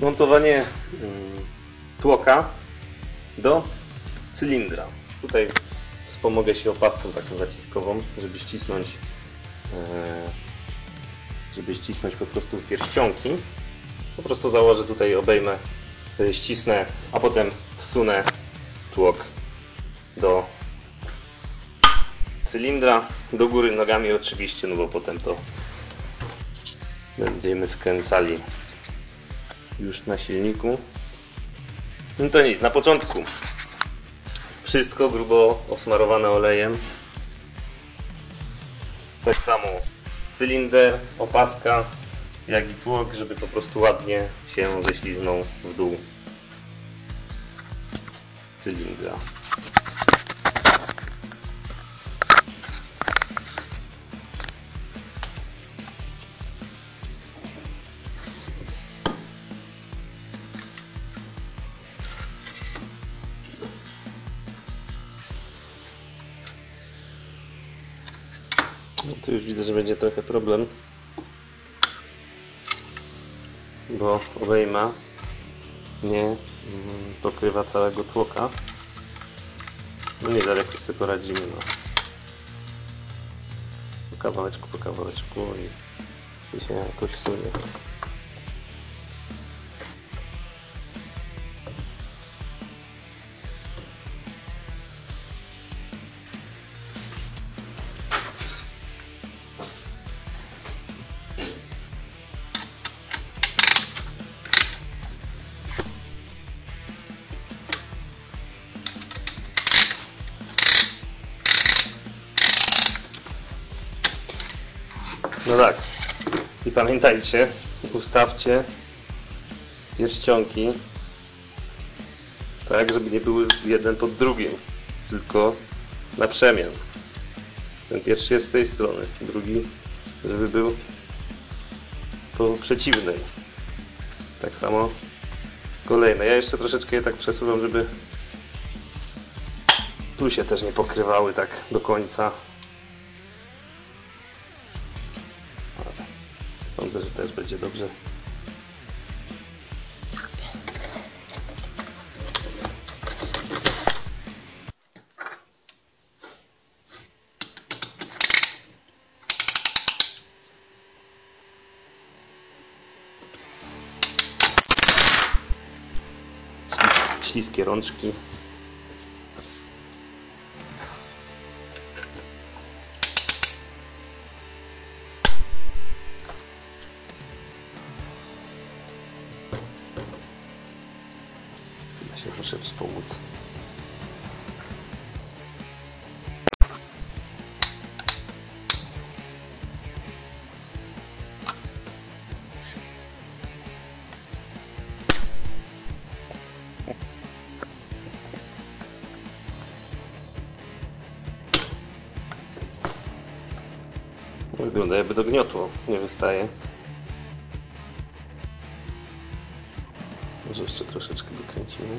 montowanie tłoka do cylindra. Tutaj wspomogę się opaską taką zaciskową, żeby ścisnąć po prostu pierścionki. Po prostu założę tutaj, obejmę, ścisnę, a potem wsunę tłok do cylindra, do góry nogami oczywiście, no bo potem to będziemy skręcali już na silniku. No to nic, na początku wszystko grubo osmarowane olejem. Tak samo cylinder, opaska, jak i tłok, żeby po prostu ładnie się ześliznął w dół cylindra. No tu już widzę, że będzie trochę problem, bo obejma nie pokrywa całego tłoka. No nie za jakoś sobie poradzimy, no. Po kawałeczku i się jakoś wsunie. No tak, i pamiętajcie, ustawcie pierścionki tak, żeby nie były jeden pod drugim, tylko na przemian. Ten pierwszy jest z tej strony, drugi, żeby był po przeciwnej. Tak samo kolejne. Ja jeszcze troszeczkę je tak przesuwam, żeby tu się też nie pokrywały tak do końca. Sądzę, że też będzie dobrze. Śliskie rączki. Chyba się proszę wspomóc. Wygląda jakby dogniotło, nie wystaje. Może jeszcze troszeczkę dokręcimy.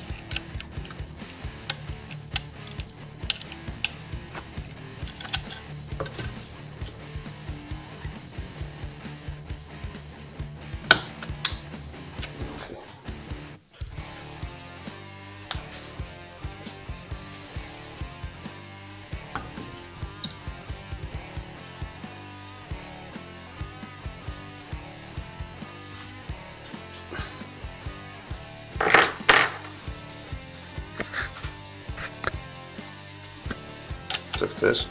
Co chcesz?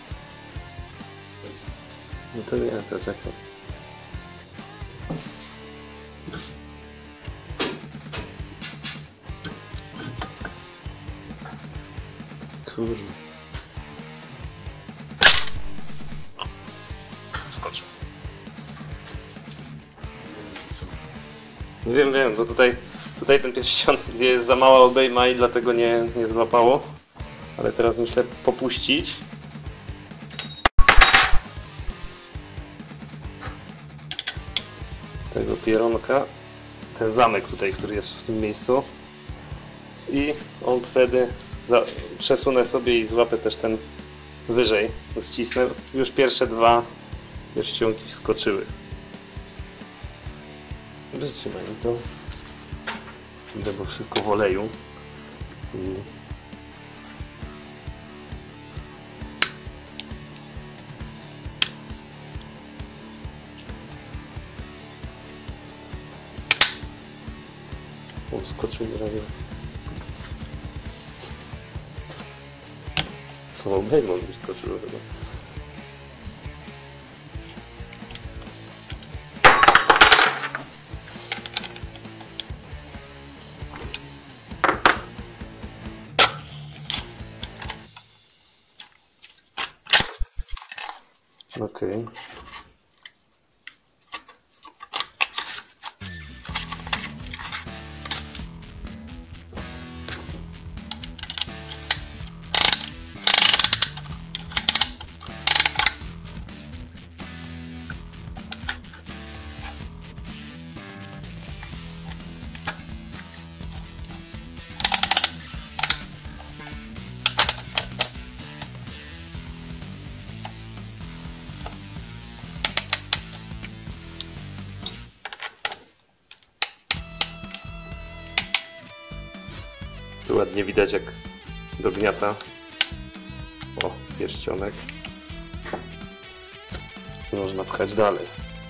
No to nie, to czekaj. Kurde. Skoczył. Wiem, bo tutaj ten pierścionek jest za mała obejma i dlatego nie złapało. Ale teraz myślę popuścić. Tego pieronka. Ten zamek tutaj, który jest w tym miejscu. I on wtedy przesunę sobie i złapię też ten wyżej. Ścisnę. Już pierwsze dwa pierścionki wskoczyły. Przytrzymaj mi to. Idę, bo wszystko w oleju. Wskoczył mi razie. To obejmą mi skoczył chyba. Okej. Tu ładnie widać, jak dogniata. O, pierścionek. Można pchać dalej.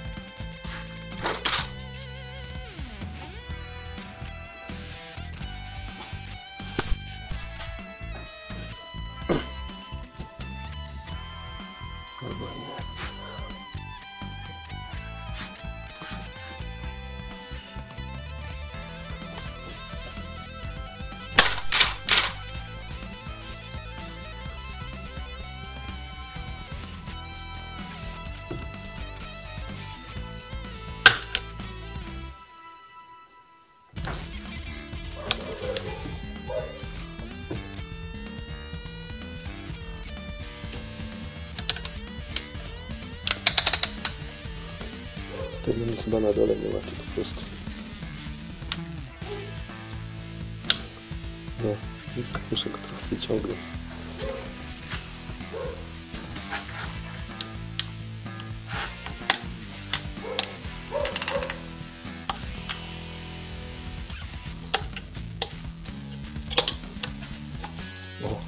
Tego mi chyba na dole nie ma, tu po prostu. No, muszę go trochę wyciągnąć. O.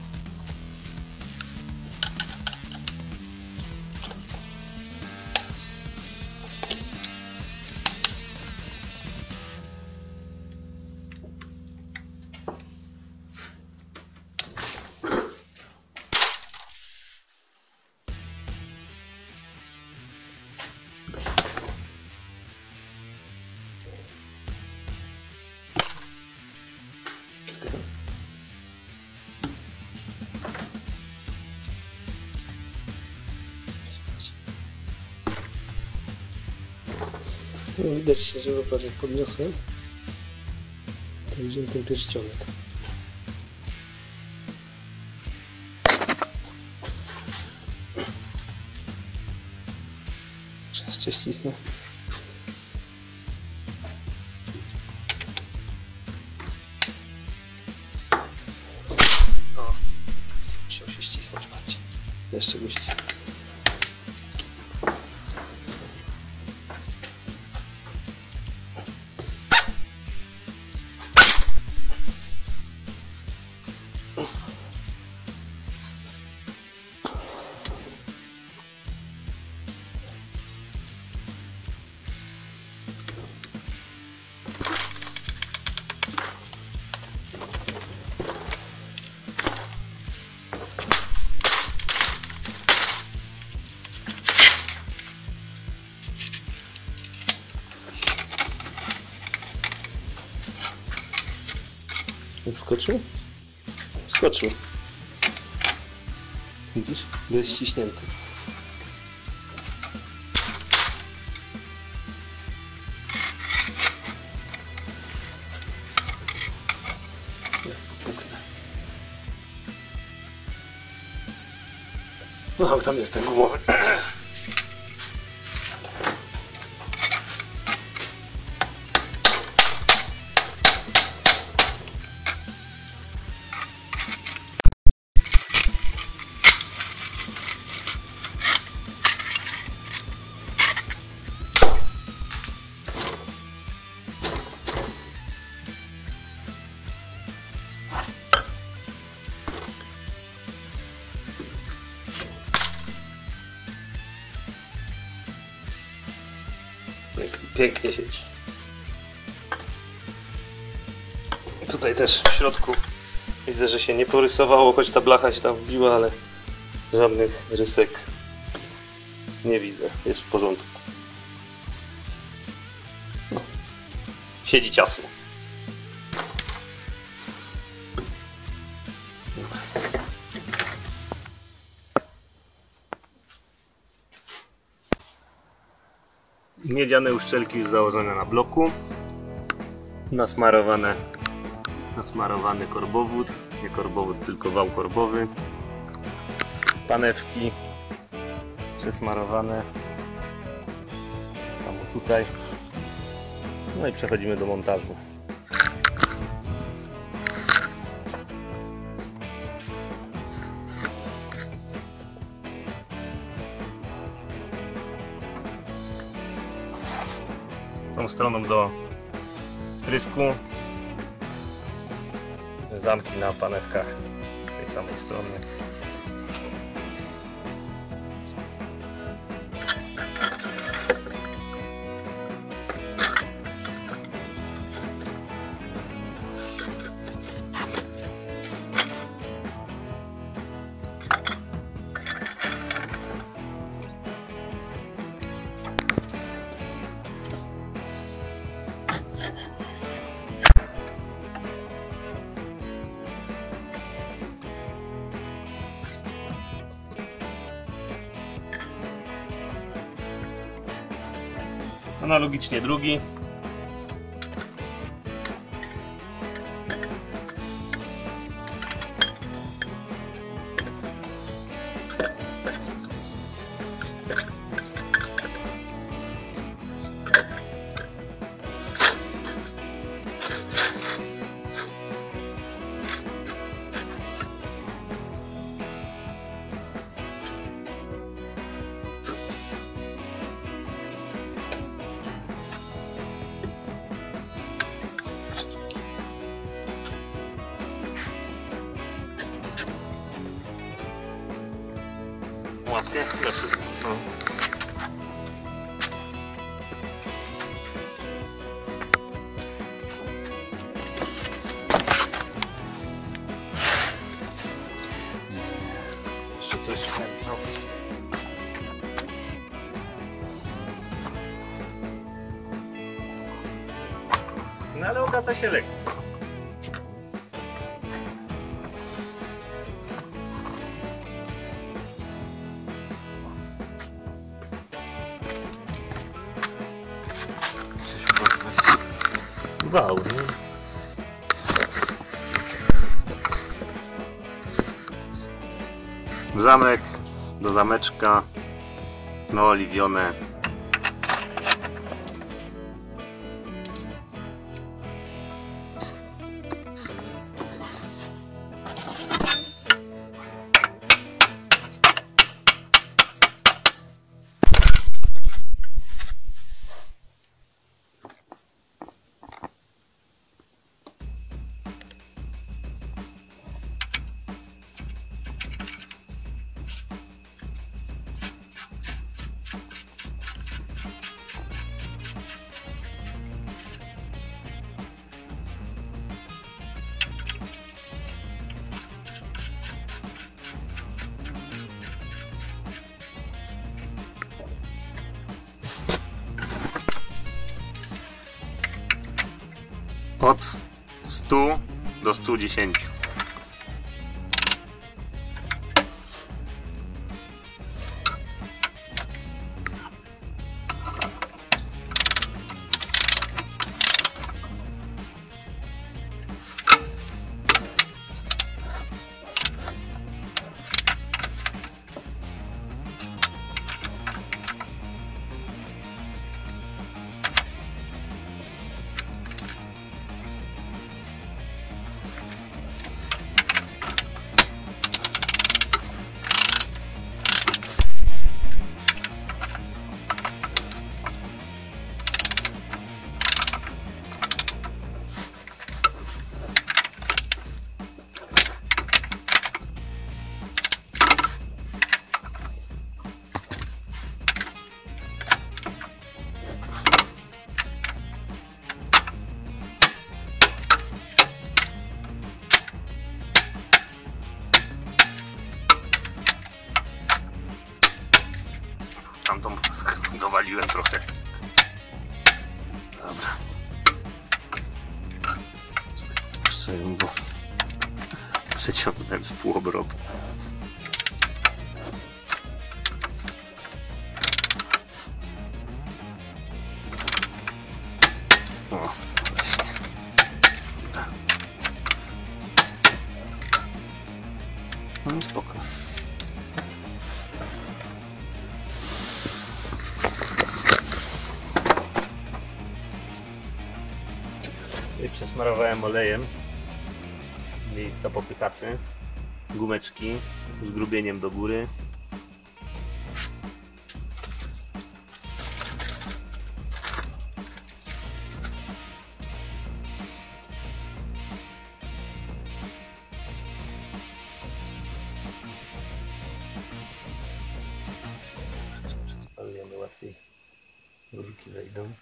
No, widać się, że patrz, jak podniosłem, to wziąłem ten pierścionek. Jeszcze ścisnę. O, musiał się ścisnąć, patrz. Jeszcze go ścisnę. Wskoczył? Wskoczył. Widzisz? Jest ściśnięty. Puknę. No, tam jest ten gumowy. Pięknie siedzi. Tutaj też w środku widzę, że się nie porysowało, choć ta blacha się tam wbiła, ale żadnych rysek nie widzę. Jest w porządku. Siedzi ciasno. Miedziane uszczelki już założone na bloku. Nasmarowany korbowód. Nie korbowód, tylko wał korbowy. Panewki przesmarowane. Samo tutaj. No i przechodzimy do montażu. Tą stroną do wtrysku, zamki na panewkach tej samej strony. Analogicznie drugi. Łapkę? No. Jeszcze coś zrobić. No ale obraca się lekko. Wow, nie? Zamek do zameczka naoliwione. Od 100 do 110. dowaliłem trochę. Dobra. Jeszcze ją, bo przeciągnąłem z półobrotu. O, właśnie. No spoko. I przesmarowałem olejem miejsca popychaczy, gumeczki z grubieniem do góry. Przespalujemy, łatwiej rurki wejdą.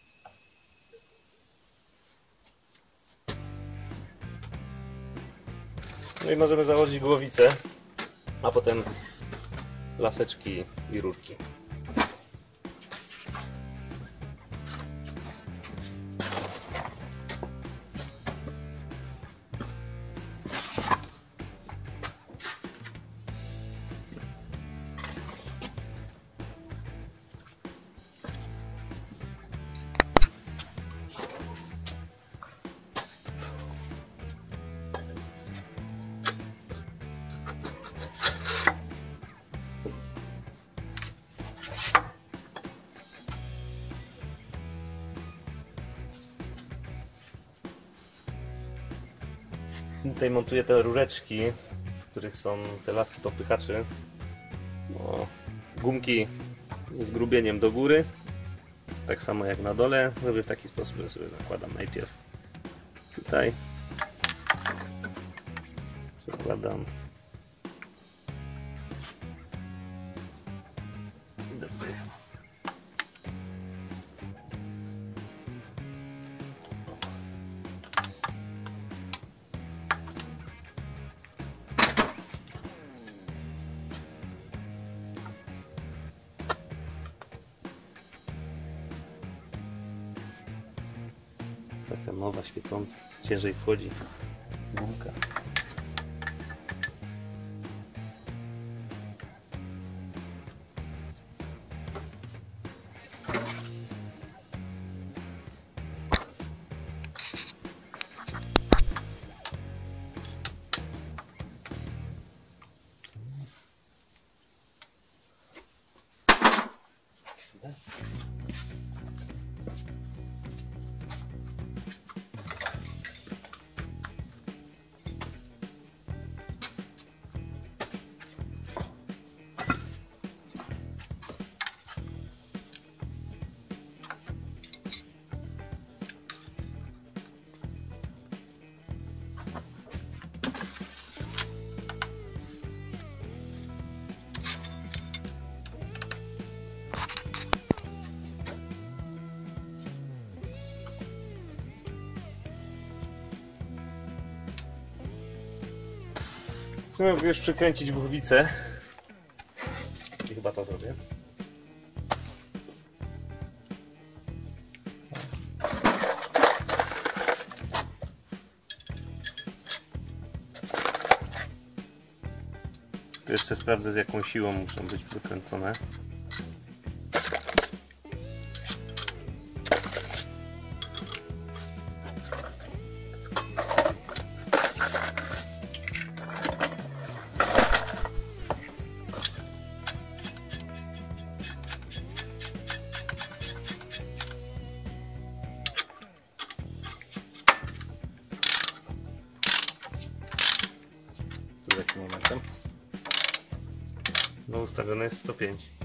No i możemy założyć głowicę, a potem laseczki i rurki. Tutaj montuję te rureczki, w których są te laski popychaczy. No, gumki z grubieniem do góry, tak samo jak na dole. Robię w taki sposób, że sobie zakładam najpierw tutaj. Przekładam. Dobry. Taka nowa, świecąca, ciężej wchodzi gumka. W sumie mogę już przykręcić głowicę i chyba to zrobię. Tu jeszcze sprawdzę, z jaką siłą muszą być przykręcone. Takim momentem. No ustawione jest 105.